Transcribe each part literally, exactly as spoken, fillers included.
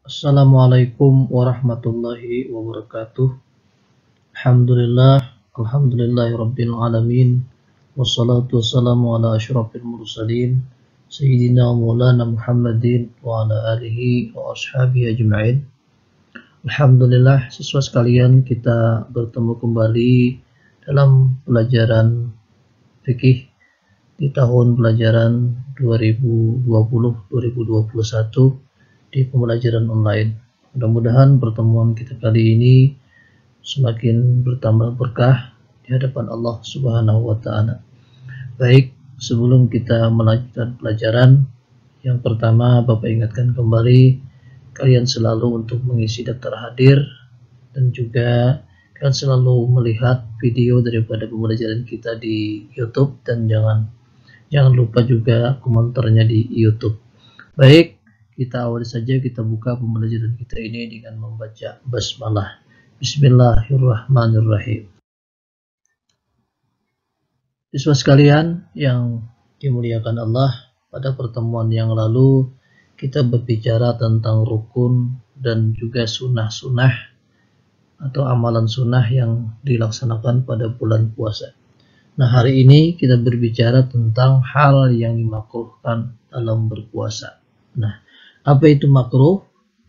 Assalamualaikum warahmatullahi wabarakatuh. Alhamdulillah, alhamdulillahi rabbil alamin. Wassalatu wassalamu ala asyrafil mursalin Sayyidina Maulana Muhammadin wa ala alihi wa ashabihi ajma'in. Alhamdulillah, siswa sekalian, kita bertemu kembali dalam pelajaran fikih di tahun pelajaran dua ribu dua puluh dua ribu dua puluh satu di pembelajaran online. Mudah-mudahan pertemuan kita kali ini semakin bertambah berkah di hadapan Allah Subhanahu wa taala. Baik, sebelum kita melanjutkan pelajaran, yang pertama Bapak ingatkan kembali kalian selalu untuk mengisi daftar hadir, dan juga kalian selalu melihat video daripada pembelajaran kita di YouTube, dan jangan jangan lupa juga komentarnya di YouTube. Baik, kita awali saja, kita buka pembelajaran kita ini dengan membaca basmalah. Bismillahirrahmanirrahim. Siswa sekalian yang dimuliakan Allah, pada pertemuan yang lalu kita berbicara tentang rukun dan juga sunnah-sunnah atau amalan sunnah yang dilaksanakan pada bulan puasa. Nah, hari ini kita berbicara tentang hal yang dimakruhkan dalam berpuasa. Nah, apa itu makruh?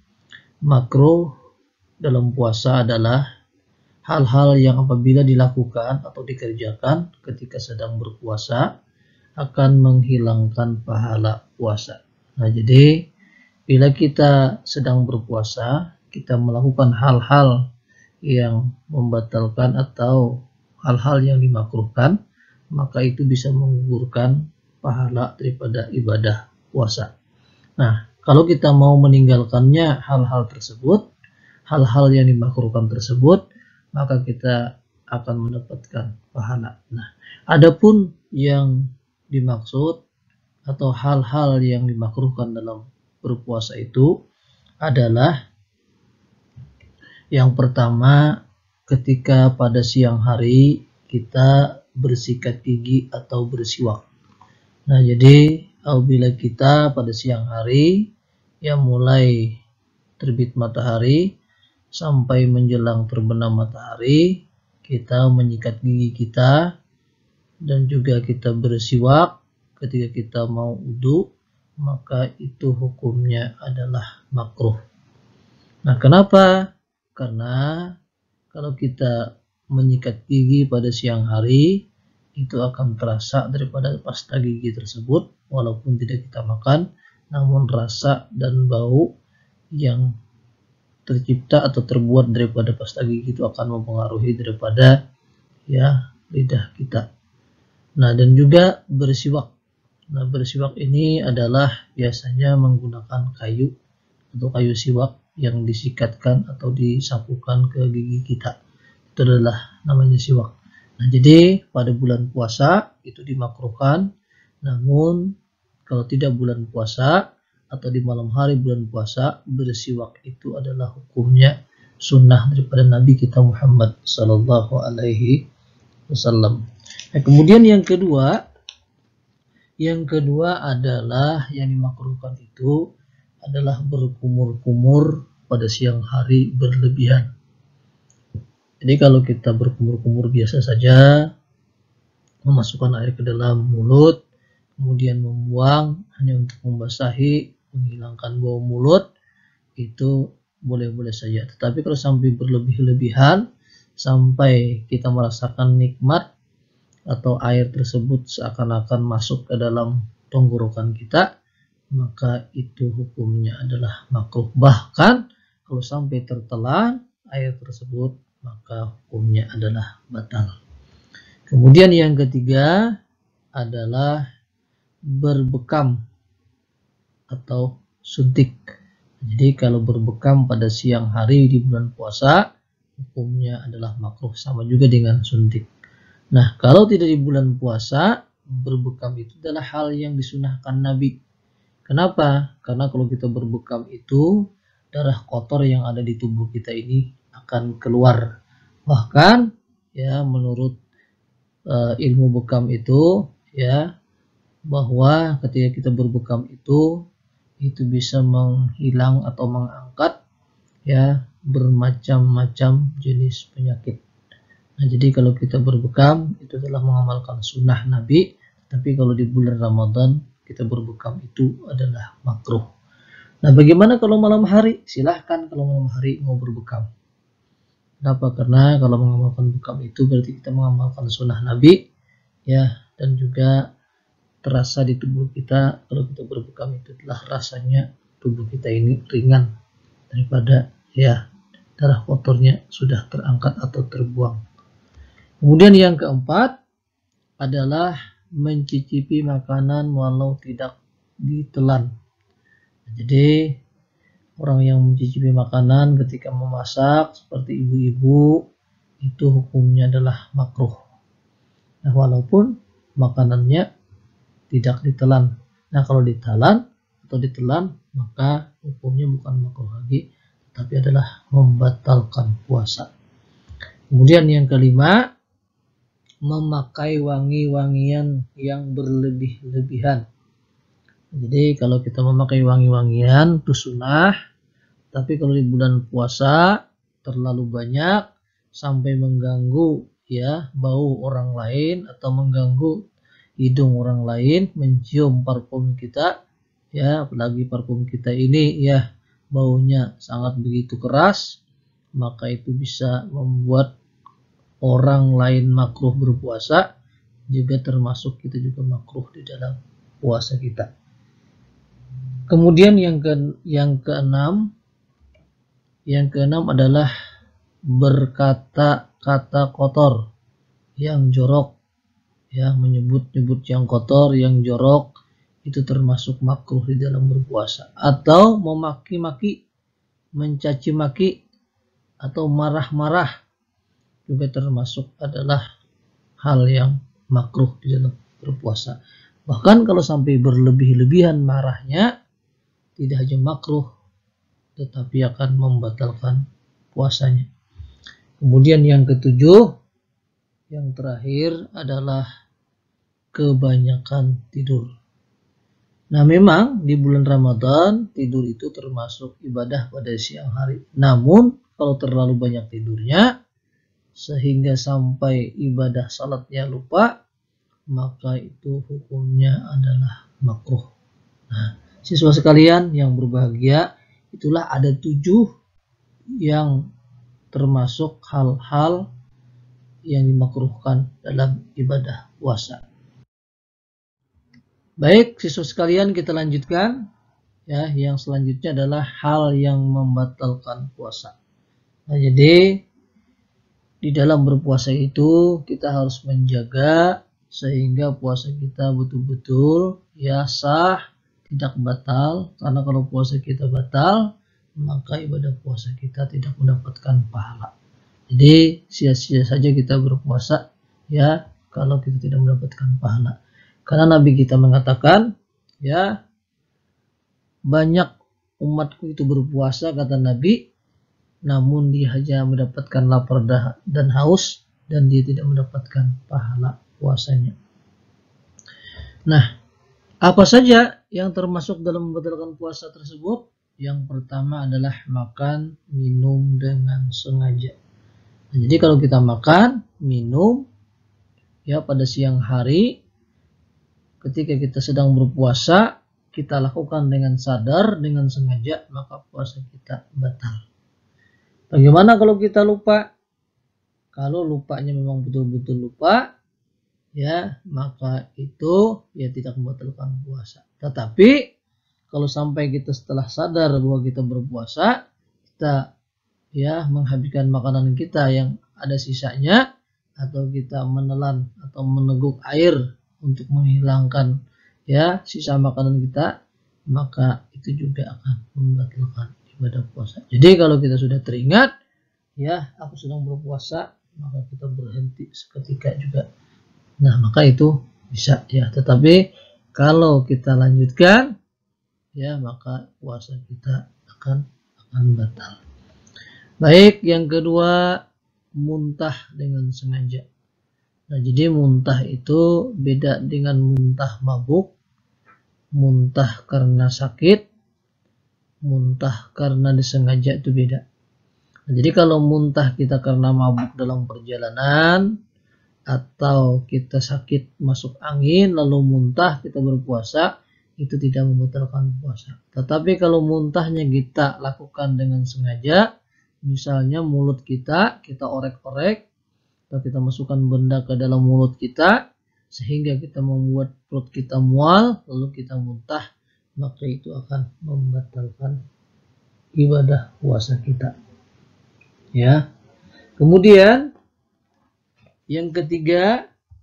Makruh dalam puasa adalah hal-hal yang apabila dilakukan atau dikerjakan ketika sedang berpuasa akan menghilangkan pahala puasa. Nah, jadi bila kita sedang berpuasa, kita melakukan hal-hal yang membatalkan atau hal-hal yang dimakruhkan, maka itu bisa menggugurkan pahala daripada ibadah puasa. Nah, kalau kita mau meninggalkannya hal-hal tersebut, hal-hal yang dimakruhkan tersebut, maka kita akan mendapatkan pahala. Nah, adapun yang dimaksud atau hal-hal yang dimakruhkan dalam berpuasa itu adalah yang pertama, ketika pada siang hari kita bersikat gigi atau bersiwak. Nah, jadi apabila kita pada siang hari yang mulai terbit matahari sampai menjelang terbenam matahari, kita menyikat gigi kita dan juga kita bersiwak ketika kita mau wudu, maka itu hukumnya adalah makruh. Nah, kenapa? Karena kalau kita menyikat gigi pada siang hari, itu akan terasa daripada pasta gigi tersebut, walaupun tidak kita makan, namun rasa dan bau yang tercipta atau terbuat daripada pasta gigi itu akan mempengaruhi daripada ya lidah kita. Nah, dan juga bersiwak. Nah, bersiwak ini adalah biasanya menggunakan kayu atau kayu siwak yang disikatkan atau disapukan ke gigi kita. Itu adalah namanya siwak. Nah, jadi pada bulan puasa itu dimakruhkan, namun kalau tidak bulan puasa atau di malam hari bulan puasa, bersiwak itu adalah hukumnya sunnah daripada Nabi kita Muhammad sallallahu alaihi wasallam. Nah, kemudian yang kedua, yang kedua adalah yang dimakruhkan itu adalah berkumur-kumur pada siang hari berlebihan. Jadi kalau kita berkumur-kumur biasa saja, memasukkan air ke dalam mulut, kemudian membuang hanya untuk membasahi, menghilangkan bau mulut, itu boleh-boleh saja. Tetapi kalau sampai berlebih-lebihan, sampai kita merasakan nikmat atau air tersebut seakan-akan masuk ke dalam tenggorokan kita, maka itu hukumnya adalah makruh. Bahkan kalau sampai tertelan air tersebut, maka hukumnya adalah batal. Kemudian yang ketiga adalah berbekam atau suntik. Jadi kalau berbekam pada siang hari di bulan puasa, hukumnya adalah makruh, sama juga dengan suntik. Nah, kalau tidak di bulan puasa, berbekam itu adalah hal yang disunahkan Nabi. Kenapa? Karena kalau kita berbekam itu, darah kotor yang ada di tubuh kita ini akan keluar. Bahkan ya menurut uh, ilmu bekam itu ya, bahwa ketika kita berbekam itu itu bisa menghilang atau mengangkat ya bermacam-macam jenis penyakit. Nah, jadi kalau kita berbekam itu adalah mengamalkan sunnah Nabi, tapi kalau di bulan Ramadan kita berbekam itu adalah makruh. Nah, bagaimana kalau malam hari? Silahkan kalau malam hari mau berbekam. Kenapa? Karena kalau mengamalkan bekam itu berarti kita mengamalkan sunnah Nabi ya, dan juga terasa di tubuh kita kalau kita berbekam itu adalah rasanya tubuh kita ini ringan daripada ya darah kotornya sudah terangkat atau terbuang. Kemudian yang keempat adalah mencicipi makanan walau tidak ditelan. Jadi orang yang mencicipi makanan ketika memasak seperti ibu-ibu itu hukumnya adalah makruh. Nah, walaupun makanannya tidak ditelan. Nah, kalau ditelan atau ditelan maka hukumnya bukan makruh lagi, tetapi adalah membatalkan puasa. Kemudian yang kelima, memakai wangi-wangian yang berlebih-lebihan. Jadi kalau kita memakai wangi-wangian itu sunnah, tapi kalau di bulan puasa terlalu banyak sampai mengganggu ya bau orang lain atau mengganggu hidung orang lain mencium parfum kita ya, apalagi parfum kita ini ya baunya sangat begitu keras, maka itu bisa membuat orang lain makruh berpuasa, juga termasuk kita juga makruh di dalam puasa kita. Kemudian yang ke yang keenam, yang keenam adalah berkata-kata kotor yang jorok, ya menyebut-nyebut yang kotor, yang jorok itu termasuk makruh di dalam berpuasa. Atau memaki-maki, mencaci maki, atau marah-marah juga termasuk adalah hal yang makruh di dalam berpuasa. Bahkan kalau sampai berlebih-lebihan marahnya, tidak hanya makruh, tetapi akan membatalkan puasanya. Kemudian yang ketujuh, yang terakhir adalah kebanyakan tidur. Nah, memang di bulan Ramadan tidur itu termasuk ibadah pada siang hari. Namun kalau terlalu banyak tidurnya sehingga sampai ibadah salatnya lupa, maka itu hukumnya adalah makruh. Nah, siswa sekalian yang berbahagia, itulah ada tujuh yang termasuk hal-hal yang dimakruhkan dalam ibadah puasa. Baik, siswa sekalian, kita lanjutkan. Ya, yang selanjutnya adalah hal yang membatalkan puasa. Nah, jadi di dalam berpuasa itu kita harus menjaga sehingga puasa kita betul-betul ya sah, tidak batal. Karena kalau puasa kita batal, maka ibadah puasa kita tidak mendapatkan pahala. Jadi sia-sia saja kita berpuasa ya kalau kita tidak mendapatkan pahala. Karena Nabi kita mengatakan ya, banyak umatku itu berpuasa kata Nabi, namun dia hanya mendapatkan lapar dan haus dan dia tidak mendapatkan pahala puasanya. Nah, apa saja yang termasuk dalam membatalkan puasa tersebut? Yang pertama adalah makan, minum dengan sengaja. Nah, jadi kalau kita makan, minum ya pada siang hari ketika kita sedang berpuasa, kita lakukan dengan sadar, dengan sengaja, maka puasa kita batal. Bagaimana kalau kita lupa? Kalau lupanya memang betul-betul lupa, ya maka itu ya tidak membatalkan puasa. Tetapi kalau sampai kita setelah sadar bahwa kita berpuasa, kita ya menghabiskan makanan kita yang ada sisanya, atau kita menelan atau meneguk air untuk menghilangkan ya sisa makanan kita, maka itu juga akan membatalkan ibadah puasa. Jadi kalau kita sudah teringat ya aku sedang berpuasa, maka kita berhenti seketika juga. Nah, maka itu bisa ya. Tetapi kalau kita lanjutkan ya maka puasa kita akan akan batal. Baik, yang kedua, muntah dengan sengaja. Nah, jadi muntah itu beda dengan muntah mabuk, muntah karena sakit, muntah karena disengaja itu beda. Nah, jadi kalau muntah kita karena mabuk dalam perjalanan, atau kita sakit masuk angin lalu muntah kita berpuasa, itu tidak membatalkan puasa. Tetapi kalau muntahnya kita lakukan dengan sengaja, misalnya mulut kita kita orek-orek atau kita masukkan benda ke dalam mulut kita sehingga kita membuat perut kita mual lalu kita muntah, maka itu akan membatalkan ibadah puasa kita. Ya. Kemudian yang ketiga,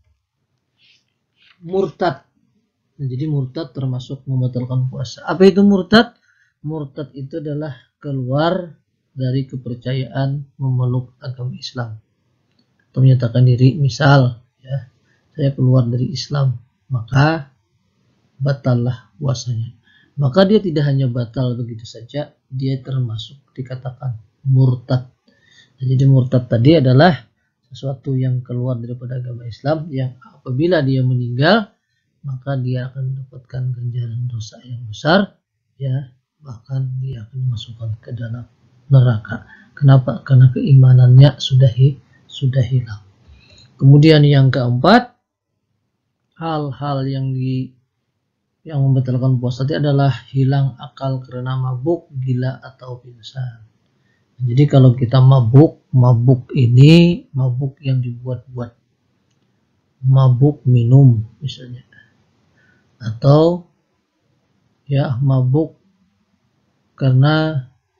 murtad. Nah, jadi murtad termasuk membatalkan puasa. Apa itu murtad? Murtad itu adalah keluar dari kepercayaan memeluk agama Islam atau menyatakan diri, misal ya, saya keluar dari Islam, maka batallah puasanya. Maka dia tidak hanya batal begitu saja, dia termasuk dikatakan murtad. Nah, jadi murtad tadi adalah sesuatu yang keluar daripada agama Islam, yang apabila dia meninggal maka dia akan mendapatkan ganjaran dosa yang besar, ya, bahkan dia akan dimasukkan ke dalam neraka. Kenapa? Karena keimanannya sudah hi, sudah hilang. Kemudian yang keempat, hal-hal yang di yang membatalkan puasa itu adalah hilang akal karena mabuk, gila atau pingsan. Jadi kalau kita mabuk, mabuk ini mabuk yang dibuat-buat, mabuk minum misalnya, atau ya mabuk karena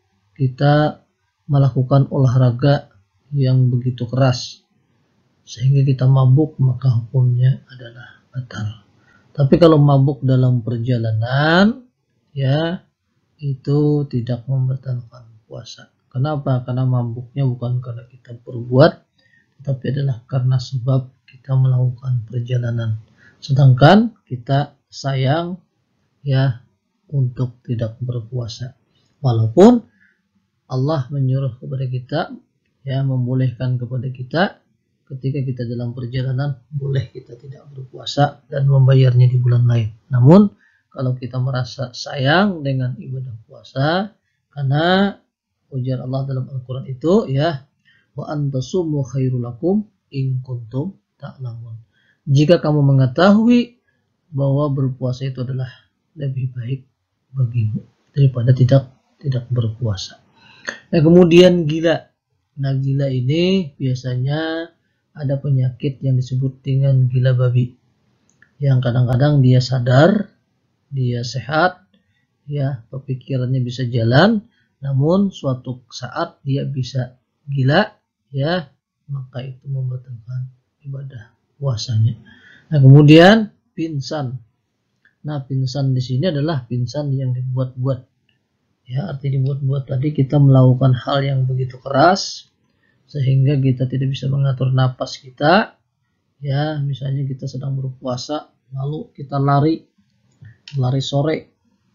kita melakukan olahraga yang begitu keras sehingga kita mabuk, maka hukumnya adalah batal. Tapi kalau mabuk dalam perjalanan, ya itu tidak membatalkan puasa. Kenapa? Karena mabuknya bukan karena kita berbuat, tetapi adalah karena sebab kita melakukan perjalanan. Sedangkan kita sayang ya untuk tidak berpuasa. Walaupun Allah menyuruh kepada kita, ya membolehkan kepada kita ketika kita dalam perjalanan boleh kita tidak berpuasa dan membayarnya di bulan lain. Namun kalau kita merasa sayang dengan ibadah puasa, karena ujar Allah dalam Al-Quran itu, ya, wa antasumu khairul lakum in kuntum ta'lamun. Jika kamu mengetahui bahwa berpuasa itu adalah lebih baik bagimu daripada tidak tidak berpuasa. Nah, kemudian gila. Nah, gila ini biasanya ada penyakit yang disebut dengan gila babi. Yang kadang-kadang dia sadar, dia sehat, ya, pemikirannya bisa jalan, namun suatu saat dia bisa gila, ya, maka itu membatalkan ibadah puasanya. Nah, kemudian pingsan. Nah, pingsan di sini adalah pingsan yang dibuat-buat. Ya, arti dibuat-buat tadi kita melakukan hal yang begitu keras sehingga kita tidak bisa mengatur napas kita. Ya, misalnya kita sedang berpuasa lalu kita lari lari sore,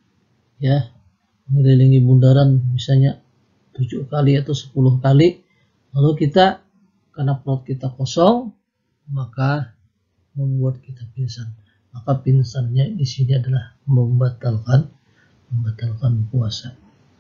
ya, mengelilingi bundaran misalnya tujuh kali atau sepuluh kali, lalu kita karena perut kita kosong maka membuat kita pingsan. Maka pingsannya di sini adalah membatalkan membatalkan puasa.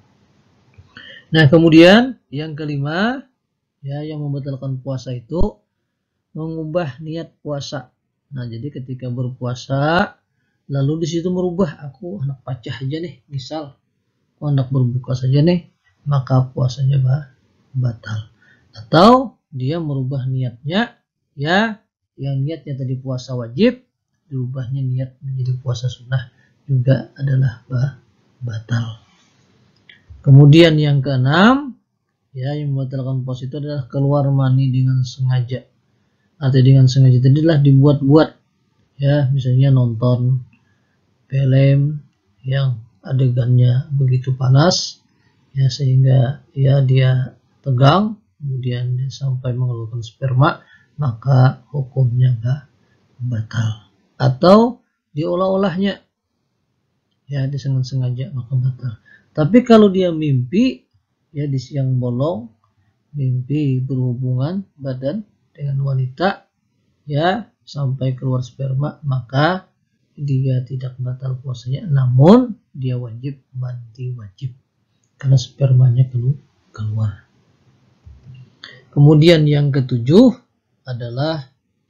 Nah, kemudian yang kelima, ya, yang membatalkan puasa itu mengubah niat puasa. Nah, jadi ketika berpuasa lalu di situ merubah, aku hendak pacah aja nih, misal aku hendak berbuka saja nih, maka puasanya batal. Atau dia merubah niatnya, ya, yang niatnya tadi puasa wajib dirubahnya niat menjadi puasa sunnah, juga adalah batal. Kemudian yang keenam, ya, yang membatalkan puasa itu adalah keluar mani dengan sengaja. Arti dengan sengaja tadi adalah dibuat-buat, ya, misalnya nonton film yang adegannya begitu panas, ya, sehingga ya dia tegang, kemudian dia sampai mengeluarkan sperma, maka hukumnya batal. Atau diolah-olahnya, ya, disengaja, maka batal. Tapi kalau dia mimpi, ya, di siang bolong, mimpi berhubungan badan dengan wanita, ya, sampai keluar sperma, maka dia tidak batal puasanya, namun dia wajib mandi wajib. karena spermanya keluar. Kemudian yang ketujuh adalah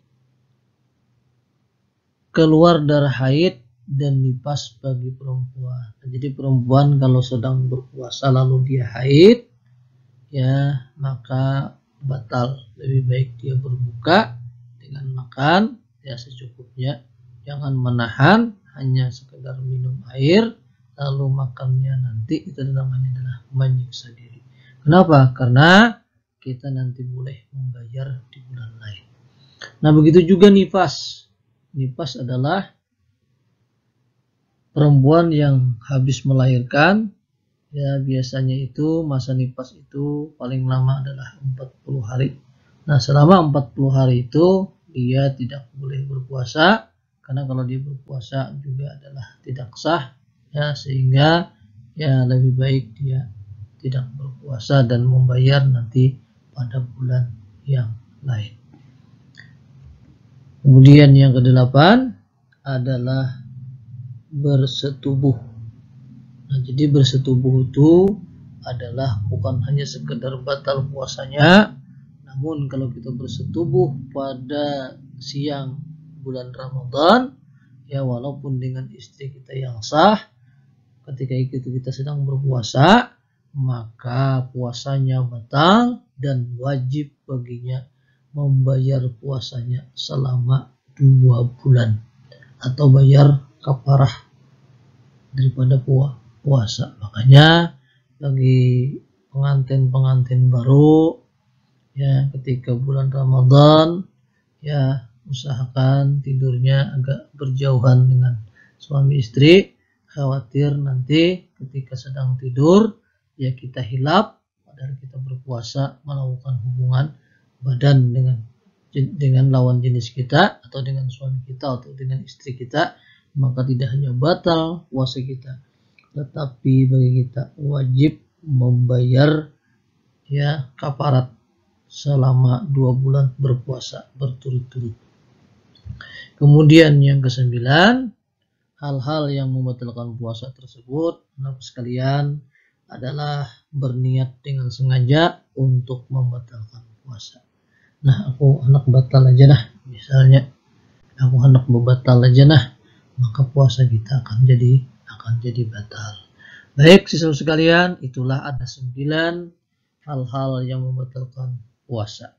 keluar darah haid dan nifas bagi perempuan. Jadi perempuan kalau sedang berpuasa lalu dia haid, ya maka batal. Lebih baik dia berbuka dengan makan ya secukupnya, jangan menahan, hanya sekedar minum air lalu makannya nanti, itu namanya adalah menyiksa diri. Kenapa? Karena kita nanti boleh membayar di bulan lain. Nah begitu juga nifas. Nifas adalah perempuan yang habis melahirkan, ya biasanya itu masa nifas itu paling lama adalah empat puluh hari. Nah selama empat puluh hari itu dia tidak boleh berpuasa, karena kalau dia berpuasa juga adalah tidak sah, ya sehingga ya lebih baik dia tidak berpuasa dan membayar nanti pada bulan yang lain. Kemudian yang kedelapan adalah bersetubuh. Nah, jadi bersetubuh itu adalah bukan hanya sekedar batal puasanya, namun kalau kita bersetubuh pada siang bulan Ramadan, ya walaupun dengan istri kita yang sah, ketika itu kita sedang berpuasa, maka puasanya batal dan wajib baginya membayar puasanya selama dua bulan atau bayar kafarah daripada puasa. Makanya bagi pengantin-pengantin baru, ya ketika bulan Ramadan, ya usahakan tidurnya agak berjauhan dengan suami istri, khawatir nanti ketika sedang tidur ya kita hilap padahal kita berpuasa, melakukan hubungan badan dengan dengan lawan jenis kita atau dengan suami kita atau dengan istri kita, maka tidak hanya batal puasa kita, tetapi bagi kita wajib membayar ya kafarat selama dua bulan berpuasa berturut-turut. Kemudian yang kesembilan, hal-hal yang membatalkan puasa tersebut, anak sekalian, adalah berniat dengan sengaja untuk membatalkan puasa. Nah, aku anak batal aja nah, misalnya aku anak batal aja nah, maka puasa kita akan jadi akan jadi batal. Baik, siswa sekalian, itulah ada sembilan hal-hal yang membatalkan puasa.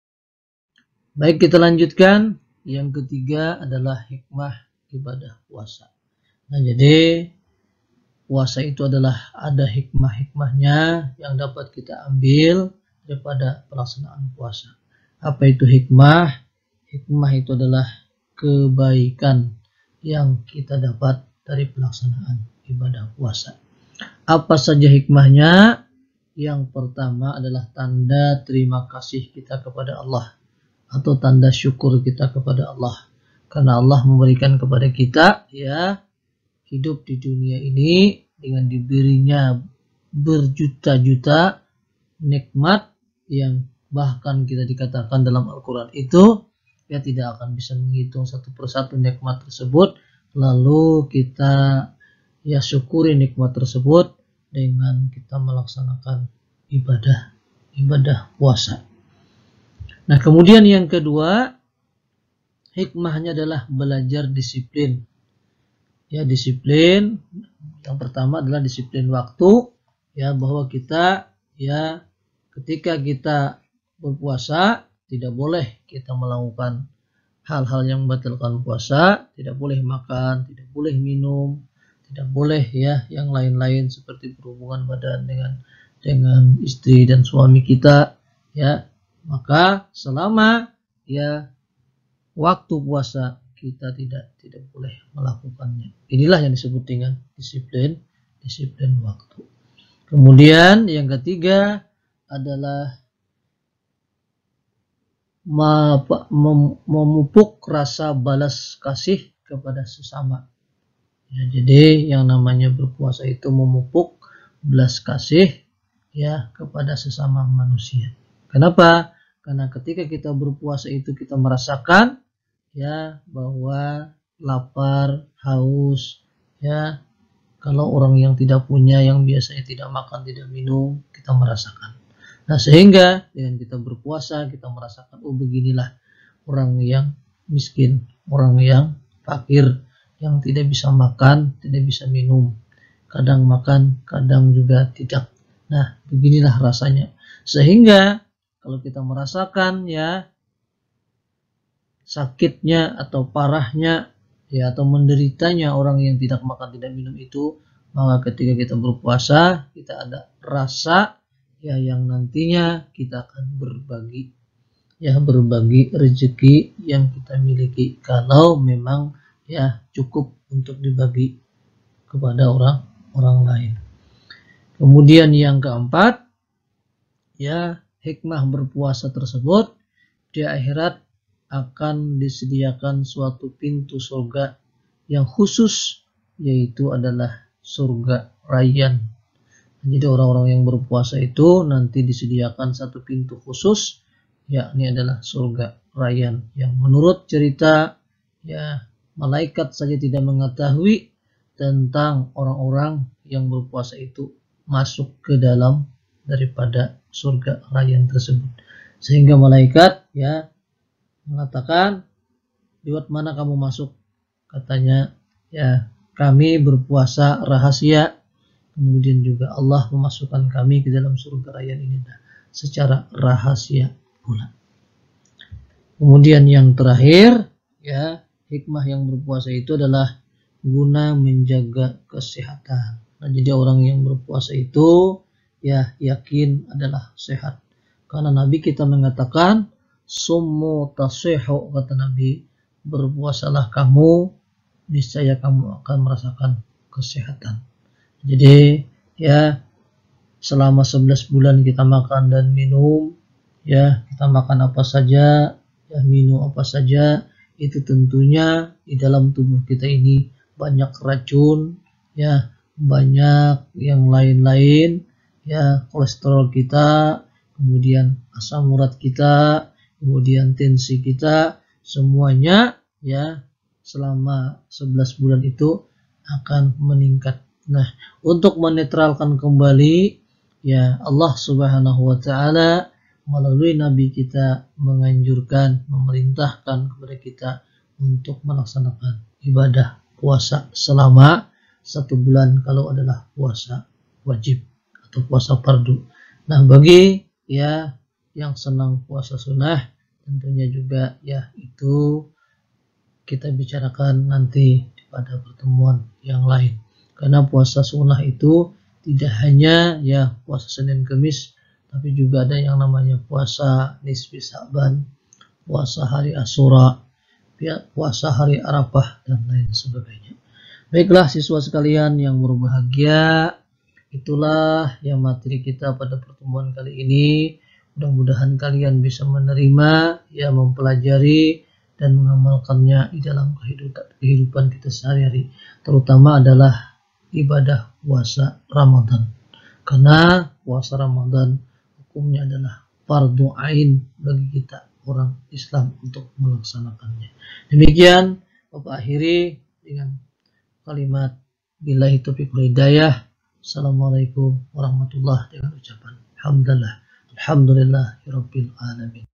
Baik, kita lanjutkan. Yang ketiga adalah hikmah ibadah puasa. Nah, jadi puasa itu adalah ada hikmah-hikmahnya yang dapat kita ambil daripada pelaksanaan puasa. Apa itu hikmah? Hikmah itu adalah kebaikan yang kita dapat dari pelaksanaan ibadah puasa. Apa saja hikmahnya? Yang pertama adalah tanda terima kasih kita kepada Allah atau tanda syukur kita kepada Allah, karena Allah memberikan kepada kita ya hidup di dunia ini dengan diberinya berjuta-juta nikmat yang bahkan kita dikatakan dalam Al-Quran itu ya tidak akan bisa menghitung satu persatu nikmat tersebut, lalu kita ya syukuri nikmat tersebut dengan kita melaksanakan ibadah ibadah puasa. Nah, kemudian yang kedua, hikmahnya adalah belajar disiplin. Ya, disiplin yang pertama adalah disiplin waktu, ya bahwa kita ya ketika kita berpuasa tidak boleh kita melakukan hal-hal yang membatalkan puasa, tidak boleh makan, tidak boleh minum, tidak boleh ya yang lain-lain seperti berhubungan badan dengan dengan istri dan suami kita, ya. Maka selama ya waktu puasa kita tidak tidak boleh melakukannya. Inilah yang disebut dengan disiplin disiplin waktu. Kemudian yang ketiga adalah memupuk rasa balas kasih kepada sesama. Ya, jadi yang namanya berpuasa itu memupuk belas kasih ya kepada sesama manusia. Kenapa? Karena ketika kita berpuasa itu kita merasakan ya bahwa lapar, haus, ya kalau orang yang tidak punya, yang biasanya tidak makan, tidak minum, kita merasakan. Nah, sehingga dengan kita berpuasa, kita merasakan, oh beginilah orang yang miskin, orang yang fakir, yang tidak bisa makan, tidak bisa minum. Kadang makan, kadang juga tidak. Nah, beginilah rasanya. Sehingga kalau kita merasakan ya sakitnya atau parahnya ya atau menderitanya orang yang tidak makan, tidak minum itu, maka ketika kita berpuasa, kita ada rasa ya yang nantinya kita akan berbagi, ya berbagi rezeki yang kita miliki kalau memang ya cukup untuk dibagi kepada orang orang lain. Kemudian yang keempat, ya hikmah berpuasa tersebut di akhirat akan disediakan suatu pintu surga yang khusus, yaitu adalah surga Rayyan. Jadi orang-orang yang berpuasa itu nanti disediakan satu pintu khusus, yakni adalah surga Rayyan, yang menurut cerita ya malaikat saja tidak mengetahui tentang orang-orang yang berpuasa itu masuk ke dalam daripada surga Rayyan tersebut. Sehingga malaikat ya mengatakan, lewat mana kamu masuk? Katanya, ya kami berpuasa rahasia. Kemudian juga Allah memasukkan kami ke dalam surga Rayyan ini secara rahasia pula. Kemudian yang terakhir, ya hikmah yang berpuasa itu adalah guna menjaga kesehatan. Nah, jadi orang yang berpuasa itu ya yakin adalah sehat. Karena Nabi kita mengatakan, summu tasihu, kata Nabi, berpuasalah kamu, niscaya kamu akan merasakan kesehatan. Jadi ya selama sebelas bulan kita makan dan minum, ya kita makan apa saja, ya minum apa saja, itu tentunya di dalam tubuh kita ini banyak racun, ya banyak yang lain-lain, ya kolesterol kita, kemudian asam urat kita, kemudian tensi kita, semuanya ya selama sebelas bulan itu akan meningkat. Nah, untuk menetralkan kembali, ya Allah Subhanahu wa taala melalui Nabi kita menganjurkan, memerintahkan kepada kita untuk melaksanakan ibadah puasa selama satu bulan kalau adalah puasa wajib atau puasa fardu. Nah, bagi ya yang senang puasa sunnah, tentunya juga ya itu kita bicarakan nanti pada pertemuan yang lain. Karena puasa sunnah itu tidak hanya ya puasa Senin Kemis, tapi juga ada yang namanya puasa nisfi Sa'ban, puasa hari Asyura, puasa hari Arafah, dan lain sebagainya. Baiklah siswa sekalian yang berbahagia, itulah yang materi kita pada pertemuan kali ini. Mudah-mudahan kalian bisa menerima, ya mempelajari dan mengamalkannya di dalam kehidupan kita sehari-hari, terutama adalah ibadah puasa Ramadan. Karena puasa Ramadan hukumnya adalah fardu ain bagi kita orang Islam untuk melaksanakannya. Demikian Bapak akhiri dengan kalimat billahi taufiq wal hidayah. Assalamualaikum warahmatullahi wabarakatuh. Dengan ucapan alhamdulillah, alhamdulillahirabbil alamin.